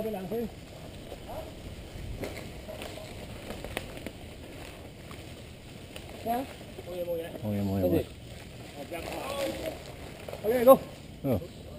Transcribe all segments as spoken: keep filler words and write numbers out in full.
bên đằng kia. Mồi mồi mồi. Ok, go. Ừ.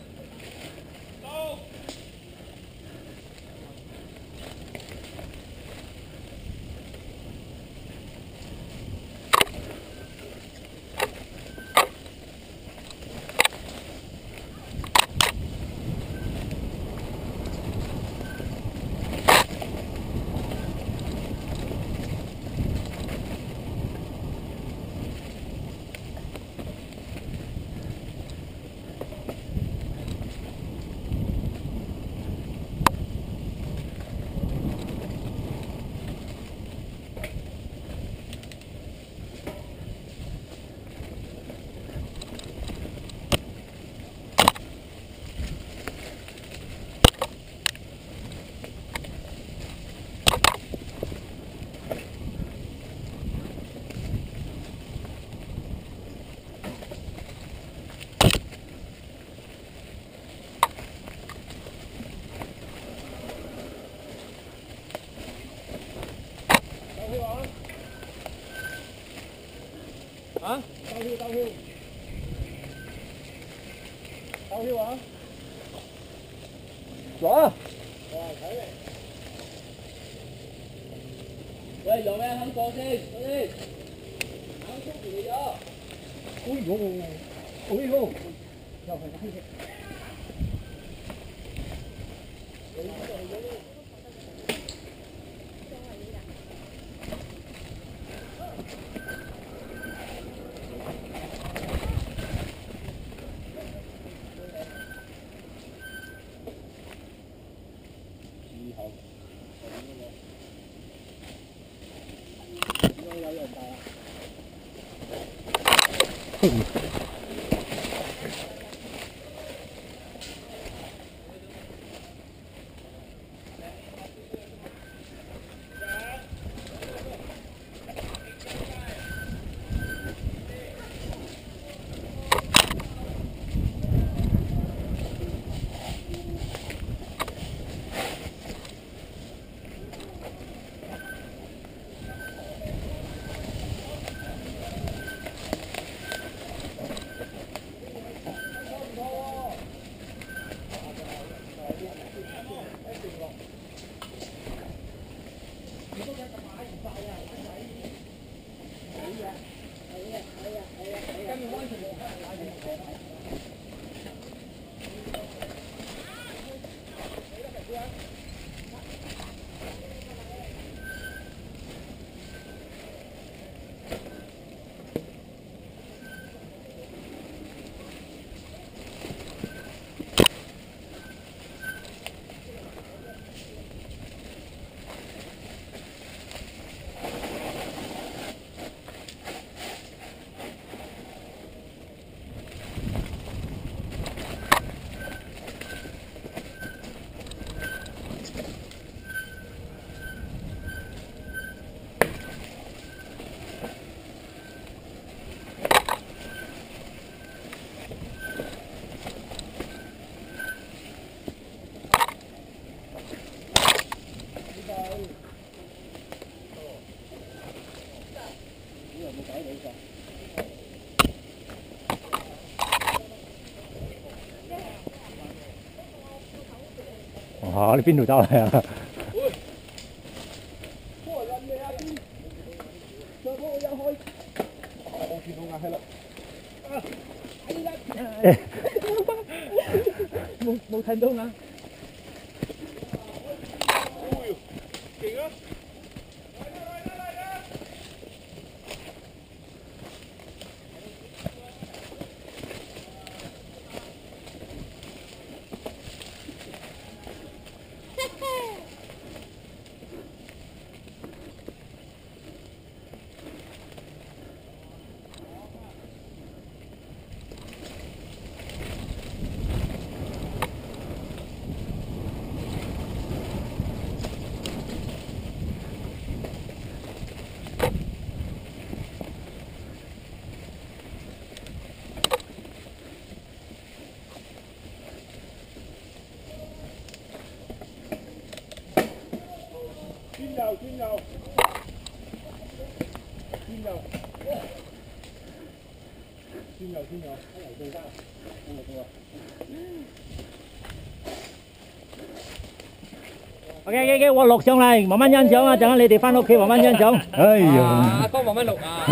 Hả? Tao hiu, tao hiu. Tao hiu hả? Rõ. Rồi, thấy này. Đây, dọn ra không con đi, con đi. Không chút gì vô. Ui dồi ôi. Ui vô. Rồi phải thấy. Ờ,你邊度走嚟啊？冇冇睇到啊！勁啊！ Chim đầu. Chim đầu. Chim đầu, chim đầu. Cái này từ sao? Không được vừa. Ok, cái cái我錄上嚟，慢慢欣賞啊！陣間你哋翻屋企慢慢欣賞。哎呀！ 阿哥慢慢錄啊！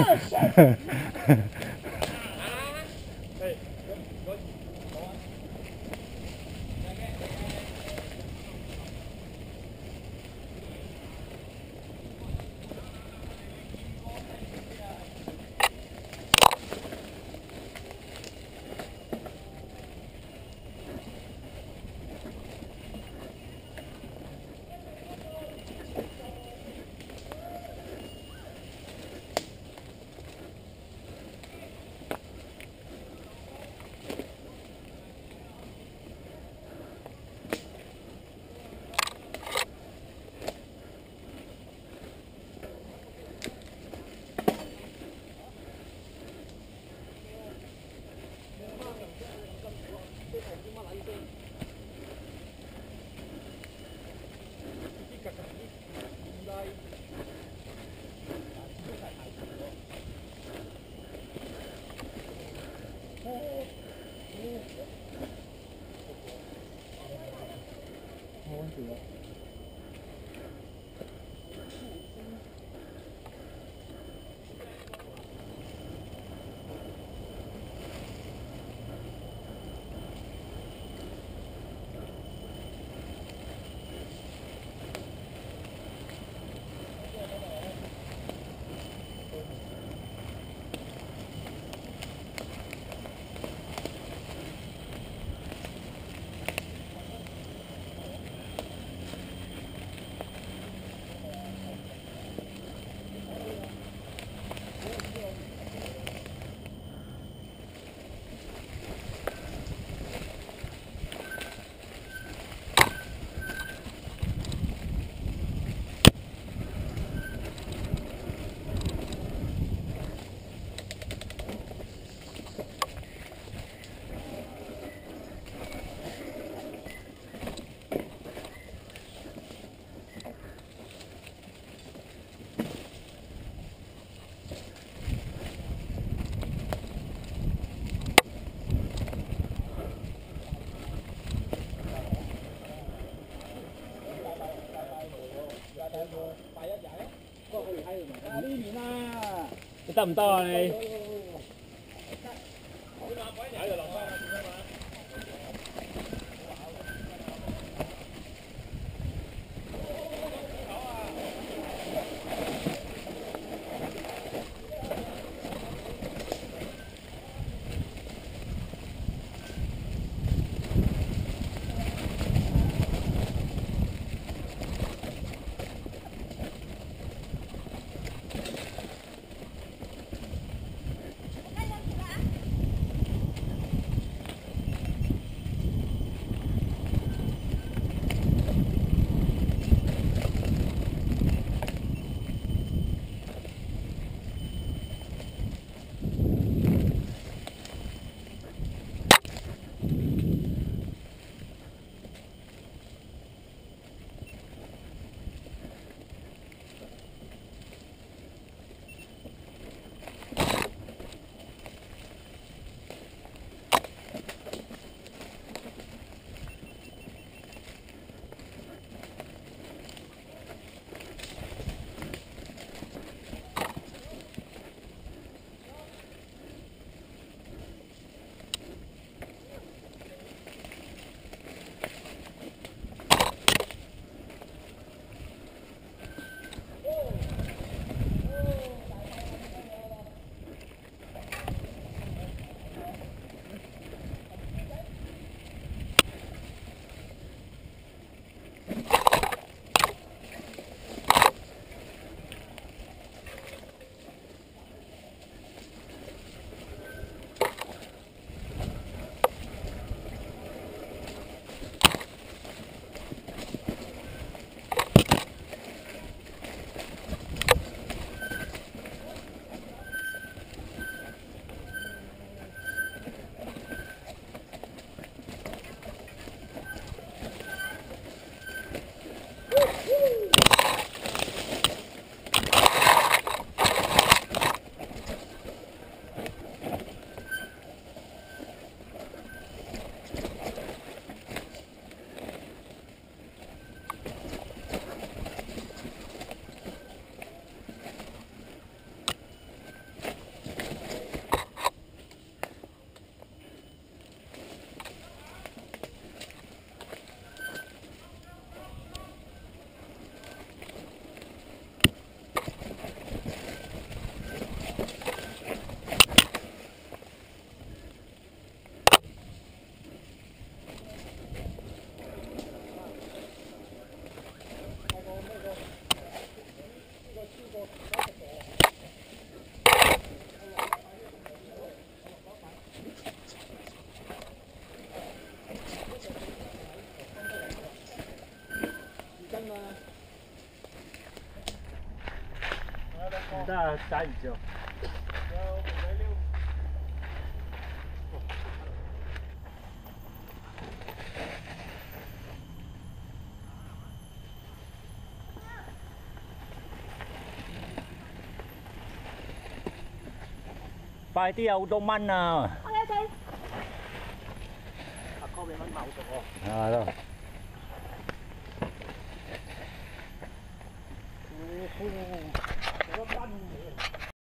得唔得啊你？ 真係踩唔着。快啲有好多蚊啊！ OK OK。 阿哥俾蚊咬咗我。 係咯。 有得蚊